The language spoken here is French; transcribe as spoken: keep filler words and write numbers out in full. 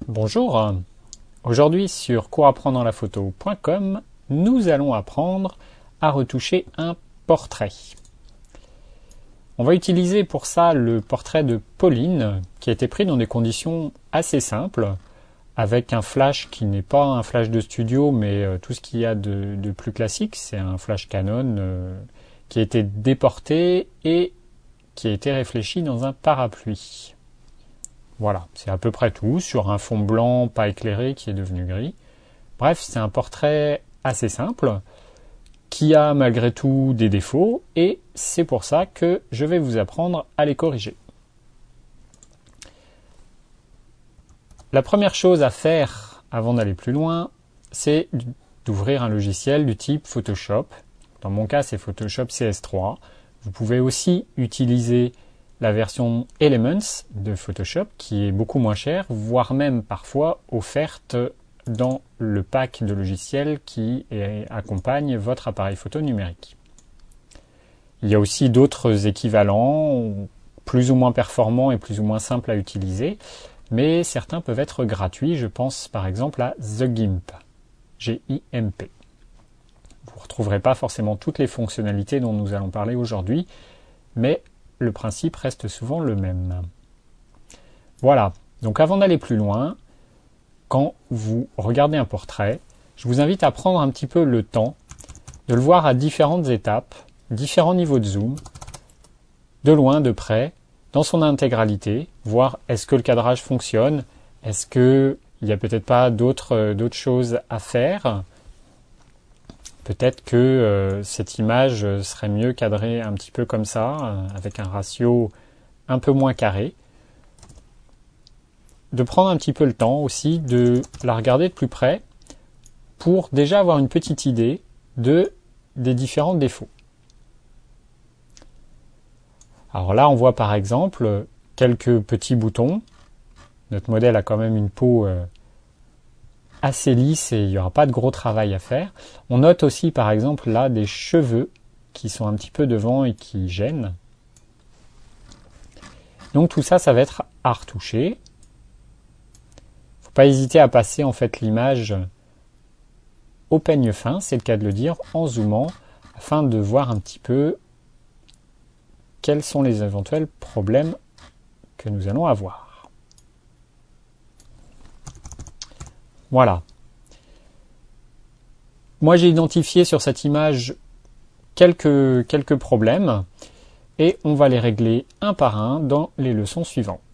Bonjour, aujourd'hui sur cours apprendre en la photo point com, nous allons apprendre à retoucher un portrait. On va utiliser pour ça le portrait de Pauline qui a été pris dans des conditions assez simples avec un flash qui n'est pas un flash de studio mais euh, tout ce qu'il y a de, de plus classique, c'est un flash Canon euh, qui a été déporté et qui a été réfléchi dans un parapluie. Voilà, c'est à peu près tout, sur un fond blanc pas éclairé qui est devenu gris. Bref, c'est un portrait assez simple, qui a malgré tout des défauts, et c'est pour ça que je vais vous apprendre à les corriger. La première chose à faire avant d'aller plus loin, c'est d'ouvrir un logiciel du type Photoshop. Dans mon cas, c'est Photoshop C S trois. Vous pouvez aussi utiliser la version Elements de Photoshop qui est beaucoup moins chère, voire même parfois offerte dans le pack de logiciels qui accompagne votre appareil photo numérique. Il y a aussi d'autres équivalents, plus ou moins performants et plus ou moins simples à utiliser, mais certains peuvent être gratuits. Je pense par exemple à The Gimp, G I M P. Vous ne retrouverez pas forcément toutes les fonctionnalités dont nous allons parler aujourd'hui, mais le principe reste souvent le même. Voilà, donc avant d'aller plus loin, quand vous regardez un portrait, je vous invite à prendre un petit peu le temps de le voir à différentes étapes, différents niveaux de zoom, de loin, de près, dans son intégralité, voir est-ce que le cadrage fonctionne, est-ce qu'il n'y a peut-être pas d'autres d'autres choses à faire. Peut-être que euh, cette image serait mieux cadrée un petit peu comme ça, euh, avec un ratio un peu moins carré. De prendre un petit peu le temps aussi de la regarder de plus près pour déjà avoir une petite idée de, des différents défauts. Alors là, on voit par exemple quelques petits boutons. Notre modèle a quand même une peau euh, assez lisse et il n'y aura pas de gros travail à faire. On note aussi par exemple là des cheveux qui sont un petit peu devant et qui gênent. Donc tout ça, ça va être à retoucher. Il ne faut pas hésiter à passer en fait l'image au peigne fin, c'est le cas de le dire, en zoomant, afin de voir un petit peu quels sont les éventuels problèmes que nous allons avoir. Voilà. Moi, j'ai identifié sur cette image quelques, quelques problèmes et on va les régler un par un dans les leçons suivantes.